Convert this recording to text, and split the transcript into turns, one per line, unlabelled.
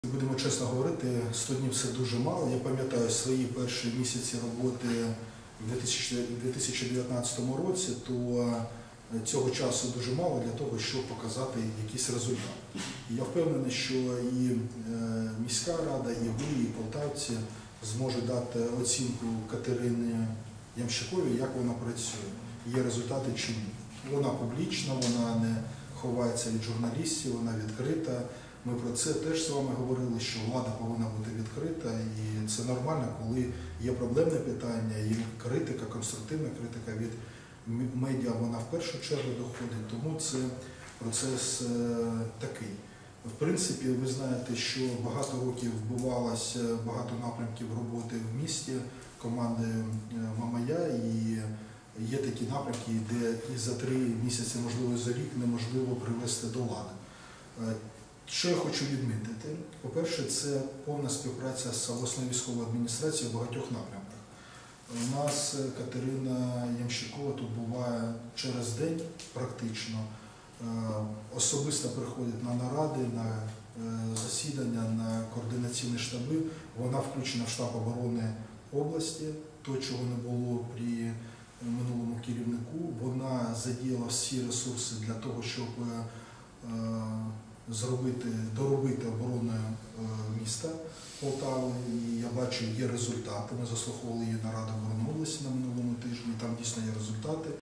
Будемо чесно говорити, 100 днів – це дуже мало. Я пам'ятаю свої перші місяці роботи в 2019 році, то цього часу дуже мало для того, щоб показати якийсь результат. І я впевнений, що і міська рада, і ви, і полтавці зможуть дати оцінку Катерині Ямщиковій, як вона працює, є результати чи ні. Вона публічна, вона не ховається від журналістів, вона відкрита. Ми про це теж з вами говорили, що влада повинна бути відкрита, і це нормально, коли є проблемне питання, і критика, конструктивна критика від медіа, вона в першу чергу доходить, тому це процес такий. В принципі, ви знаєте, що багато років відбувалося багато напрямків роботи в місті команди Мамая, і є такі напрямки, де і за 3 місяці, можливо, за рік неможливо привести до ладу. Що я хочу відмітити? По-перше, це повна співпраця з обласною військовою адміністрацією в багатьох напрямках. У нас Катерина Ямщикова тут буває через день практично, особисто приходить на наради, на засідання, на координаційні штаби. Вона включена в штаб оборони області, то, чого не було при минулому керівнику. Вона задіяла всі ресурси для того, щоб доробити оборону міста Полтави, і я бачу, є результати. Ми заслуховували її нараду оборони області на минулому тижні, там дійсно є результати.